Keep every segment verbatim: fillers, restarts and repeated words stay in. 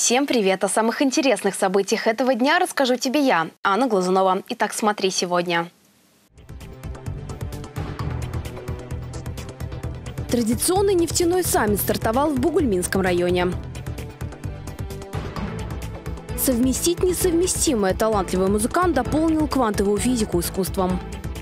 Всем привет! О самых интересных событиях этого дня расскажу тебе я, Анна Глазунова. Итак, смотри сегодня. Традиционный нефтяной саммит стартовал в Бугульминском районе. Совместить несовместимое. Талантливый музыкант дополнил квантовую физику искусством.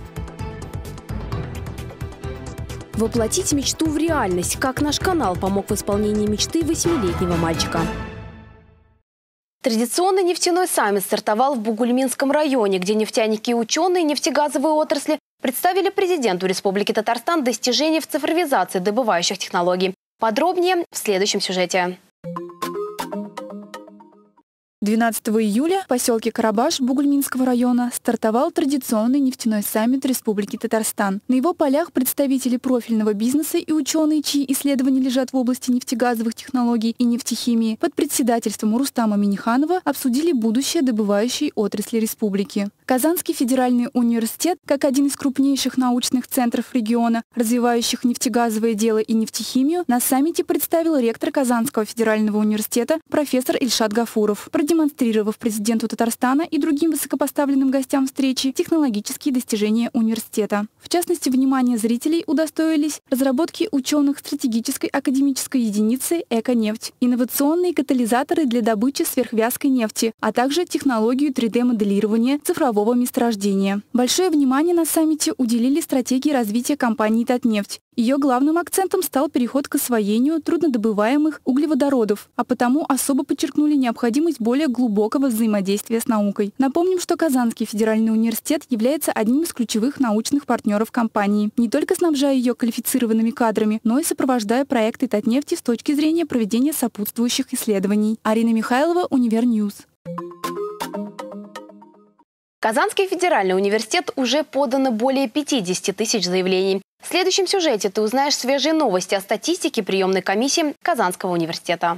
Воплотить мечту в реальность. Как наш канал помог в исполнении мечты восьмилетнего мальчика. Традиционный нефтяной саммит стартовал в Бугульминском районе, где нефтяники и ученые нефтегазовой отрасли представили президенту Республики Татарстан достижения в цифровизации добывающих технологий. Подробнее в следующем сюжете. двенадцатого июля в поселке Карабаш Бугульминского района стартовал традиционный нефтяной саммит Республики Татарстан. На его полях представители профильного бизнеса и ученые, чьи исследования лежат в области нефтегазовых технологий и нефтехимии, под председательством Рустама Миниханова обсудили будущее добывающей отрасли республики. Казанский федеральный университет, как один из крупнейших научных центров региона, развивающих нефтегазовое дело и нефтехимию, на саммите представил ректор Казанского федерального университета профессор Ильшат Гафуров, продемонстрировав президенту Татарстана и другим высокопоставленным гостям встречи технологические достижения университета. В частности, внимание зрителей удостоились разработки ученых стратегической академической единицы «Эко-нефть», инновационные катализаторы для добычи сверхвязкой нефти, а также технологию три дэ моделирования цифрового месторождения. Большое внимание на саммите уделили стратегии развития компании «Татнефть». Ее главным акцентом стал переход к освоению труднодобываемых углеводородов, а потому особо подчеркнули необходимость более глубокого взаимодействия с наукой. Напомним, что Казанский федеральный университет является одним из ключевых научных партнеров компании, не только снабжая ее квалифицированными кадрами, но и сопровождая проекты «Татнефти» с точки зрения проведения сопутствующих исследований. Арина Михайлова, Универньюз. Казанский федеральный университет уже подано более пятидесяти тысяч заявлений. В следующем сюжете ты узнаешь свежие новости о статистике приемной комиссии Казанского университета.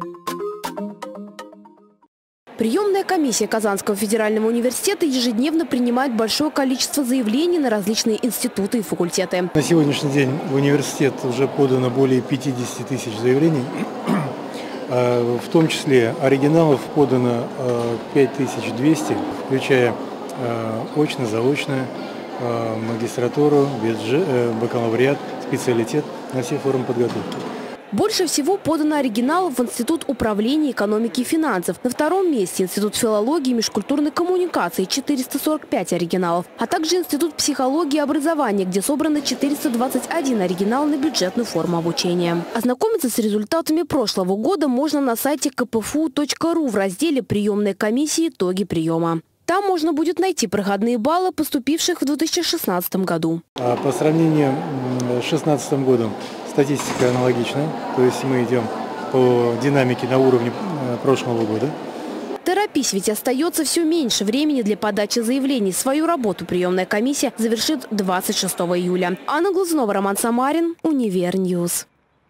Приемная комиссия Казанского федерального университета ежедневно принимает большое количество заявлений на различные институты и факультеты. На сегодняшний день в университет уже подано более пятидесяти тысяч заявлений. В том числе оригиналов подано пять тысяч двести, включая очно, заочно, магистратуру, бакалавриат, специалитет на все формы подготовки. Больше всего подано оригиналов в Институт управления экономики и финансов. На втором месте Институт филологии и межкультурной коммуникации – четыреста сорок пять оригиналов. А также Институт психологии и образования, где собрано четыреста двадцать один оригинал на бюджетную форму обучения. Ознакомиться с результатами прошлого года можно на сайте ка пэ эф у точка ру в разделе «Приемная комиссия. Итоги приема». Там можно будет найти проходные баллы поступивших в две тысячи шестнадцатом году. А по сравнению с две тысячи шестнадцатым годом статистика аналогичная, то есть мы идем по динамике на уровне прошлого года. Торопись, ведь остается все меньше времени для подачи заявлений. Свою работу приемная комиссия завершит двадцать шестого июля. Анна Глазунова, Роман Самарин, Универньюз.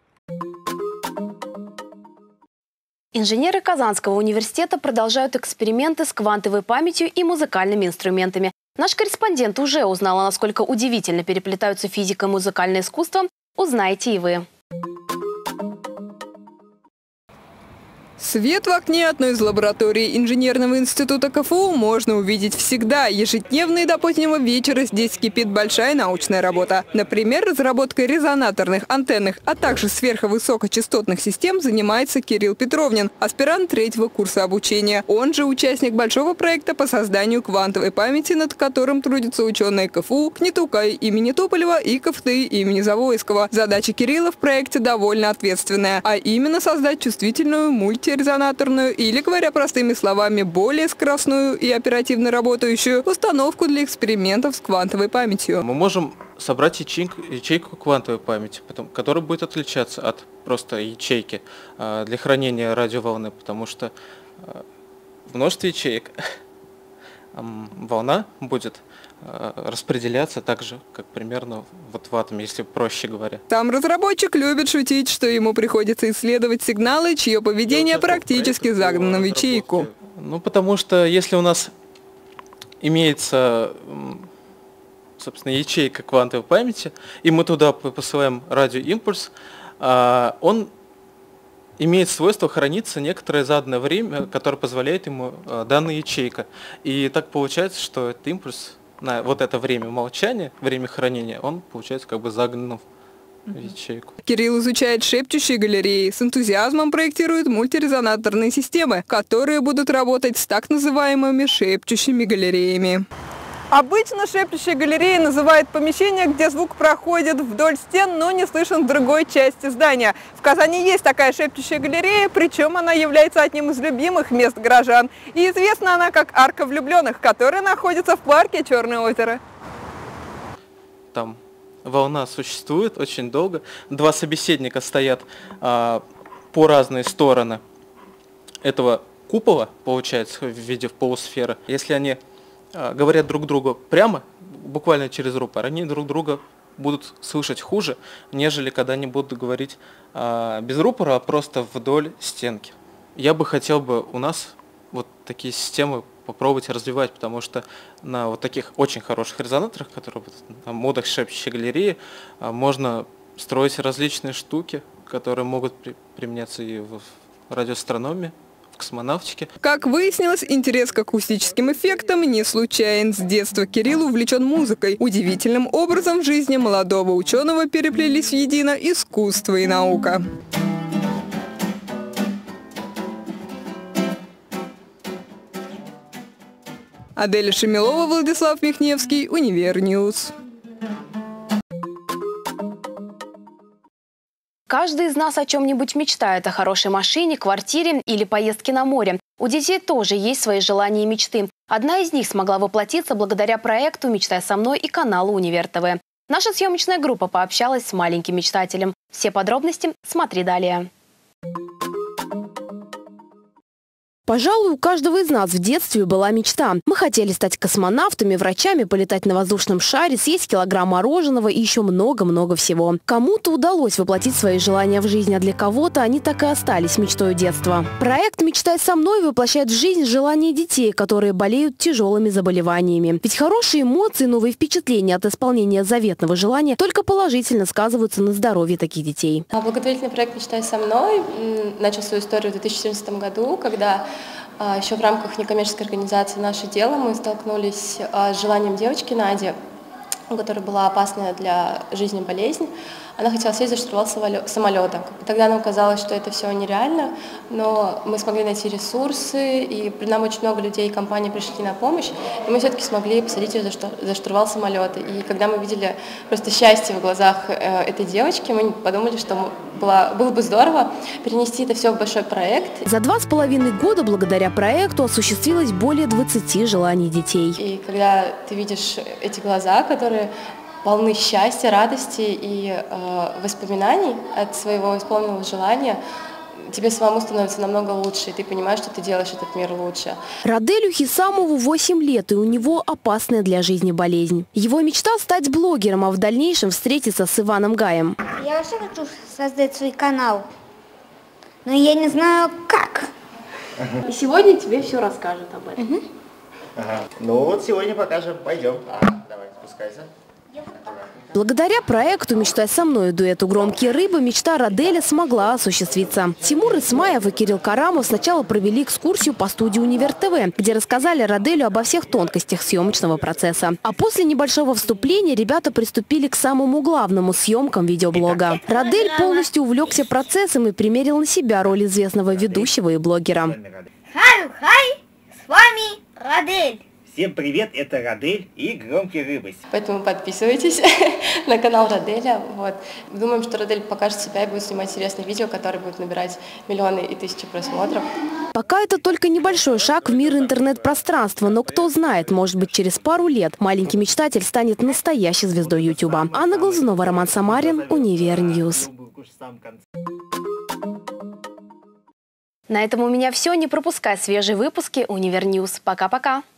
Инженеры Казанского университета продолжают эксперименты с квантовой памятью и музыкальными инструментами. Наш корреспондент уже узнала, насколько удивительно переплетаются физика и музыкальное искусство. Узнаете и вы. Свет в окне одной из лабораторий инженерного института ка эф у можно увидеть всегда. Ежедневно и до позднего вечера здесь кипит большая научная работа. Например, разработкой резонаторных, антенных, а также сверхвысокочастотных систем занимается Кирилл Петровнин, аспирант третьего курса обучения. Он же участник большого проекта по созданию квантовой памяти, над которым трудятся ученые ка эф у, КНИТУКАЙ имени Туполева и КФТИ имени Завойского. Задача Кирилла в проекте довольно ответственная, а именно создать чувствительную мульти резонаторную или, говоря простыми словами, более скоростную и оперативно работающую установку для экспериментов с квантовой памятью. Мы можем собрать ячейку, ячейку квантовой памяти, потом, которая будет отличаться от просто ячейки э, для хранения радиоволны, потому что э, в множестве ячеек э, волна будет распределяться так же, как примерно вот в атоме, если проще говоря. Сам разработчик любит шутить, что ему приходится исследовать сигналы, чье поведение практически загнано в ячейку. Ну, потому что если у нас имеется, собственно, ячейка квантовой памяти, и мы туда посылаем радиоимпульс, он имеет свойство храниться некоторое заданное время, которое позволяет ему э, данная ячейка. И так получается, что этот импульс на вот это время молчания, время хранения, он получается как бы загнан в ячейку. Кирилл изучает шепчущие галереи, с энтузиазмом проектирует мультирезонаторные системы, которые будут работать с так называемыми шепчущими галереями. Обычно шепчущие галереи называют помещение, где звук проходит вдоль стен, но не слышен в другой части здания. В Казани есть такая шепчущая галерея, причем она является одним из любимых мест горожан. И известна она как Арка влюбленных, которая находится в парке Черное озеро. Там волна существует очень долго. Два собеседника стоят а, по разные стороны этого купола, получается, в виде полусферы. Если они говорят друг другу прямо, буквально через рупор, они друг друга будут слышать хуже, нежели когда они будут говорить а, без рупора, а просто вдоль стенки. Я бы хотел бы у нас вот такие системы попробовать развивать, потому что на вот таких очень хороших резонаторах, которые на модах шепчущей галереи, а, можно строить различные штуки, которые могут при, применяться и в радиоастрономии, в космонавтике. Как выяснилось, интерес к акустическим эффектам не случайен. С детства Кирилл увлечен музыкой. Удивительным образом в жизни молодого ученого переплелись воедино искусство и наука. Аделя Шемилова, Владислав Михневский, Универньюз. Каждый из нас о чем-нибудь мечтает: о хорошей машине, квартире или поездке на море. У детей тоже есть свои желания и мечты. Одна из них смогла воплотиться благодаря проекту «Мечтай со мной» и каналу Универ ТВ. Наша съемочная группа пообщалась с маленьким мечтателем. Все подробности смотри далее. Пожалуй, у каждого из нас в детстве была мечта. Мы хотели стать космонавтами, врачами, полетать на воздушном шаре, съесть килограмм мороженого и еще много-много всего. Кому-то удалось воплотить свои желания в жизнь, а для кого-то они так и остались мечтой детства. Проект «Мечтай со мной» воплощает в жизнь желания детей, которые болеют тяжелыми заболеваниями. Ведь хорошие эмоции, новые впечатления от исполнения заветного желания только положительно сказываются на здоровье таких детей. Благотворительный проект «Мечтай со мной» начал свою историю в две тысячи четырнадцатом году, когда еще в рамках некоммерческой организации «Наше дело» мы столкнулись с желанием девочки Нади, у которой была опасная для жизни болезнь. Она хотела сесть за штурвал самолета. Тогда нам казалось, что это все нереально, но мы смогли найти ресурсы, и нам очень много людей и компаний пришли на помощь, и мы все-таки смогли посадить ее за штурвал самолета. И когда мы видели просто счастье в глазах этой девочки, мы подумали, что было, было бы здорово перенести это все в большой проект. За два с половиной года благодаря проекту осуществилось более двадцати желаний детей. И когда ты видишь эти глаза, которые полны счастья, радости и э, воспоминаний от своего исполненного желания, тебе самому становится намного лучше, и ты понимаешь, что ты делаешь этот мир лучше. Раделю Хисамову восемь лет, и у него опасная для жизни болезнь. Его мечта – стать блогером, а в дальнейшем встретиться с Иваном Гаем. Я вообще хочу создать свой канал, но я не знаю как. И сегодня тебе все расскажут об этом. Угу. Ага. Ну вот сегодня покажем. Пойдем. А, давай, спускайся. Благодаря проекту «Мечтай со мной» и дуэту «Громкие рыбы» мечта Раделя смогла осуществиться. Тимур Исмаев и Кирилл Карамов сначала провели экскурсию по студии Универ ТВ, где рассказали Раделю обо всех тонкостях съемочного процесса. А после небольшого вступления ребята приступили к самому главному – съемкам видеоблога. Радель полностью увлекся процессом и примерил на себя роль известного ведущего и блогера. Хай-хай, с вами Радель. Всем привет, это Радель и Громкие рыбы. Поэтому подписывайтесь на канал Раделя. Вот. Думаем, что Радель покажет себя и будет снимать интересные видео, которые будут набирать миллионы и тысячи просмотров. Пока это только небольшой шаг в мир интернет-пространства, но кто знает, может быть, через пару лет маленький мечтатель станет настоящей звездой Ютуба. Анна Глазунова, Роман Самарин, Универньюз. На этом у меня все. Не пропускай свежие выпуски Универньюз. Пока-пока.